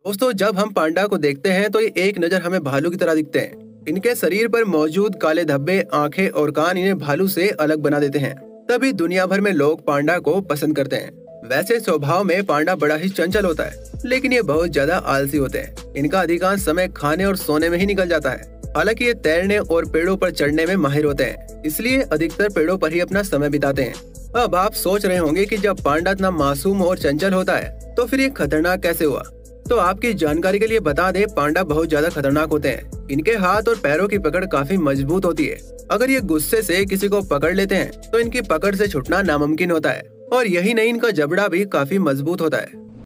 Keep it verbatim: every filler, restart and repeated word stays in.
दोस्तों, जब हम पांडा को देखते हैं तो ये एक नज़र हमें भालू की तरह दिखते हैं। इनके शरीर पर मौजूद काले धब्बे, आंखें और कान इन्हें भालू से अलग बना देते हैं। तभी दुनिया भर में लोग पांडा को पसंद करते हैं। वैसे स्वभाव में पांडा बड़ा ही चंचल होता है, लेकिन ये बहुत ज्यादा आलसी होते हैं। इनका अधिकांश समय खाने और सोने में ही निकल जाता है। हालांकि ये तैरने और पेड़ों पर चढ़ने में माहिर होते हैं, इसलिए अधिकतर पेड़ों पर ही अपना समय बिताते हैं। अब आप सोच रहे होंगे कि जब पांडा इतना मासूम और चंचल होता है तो फिर ये खतरनाक कैसे हुआ। तो आपकी जानकारी के लिए बता दें, पांडा बहुत ज्यादा खतरनाक होते हैं। इनके हाथ और पैरों की पकड़ काफी मजबूत होती है। अगर ये गुस्से से किसी को पकड़ लेते हैं तो इनकी पकड़ से छूटना नामुमकिन होता है। और यही नहीं, इनका जबड़ा भी काफी मजबूत होता है।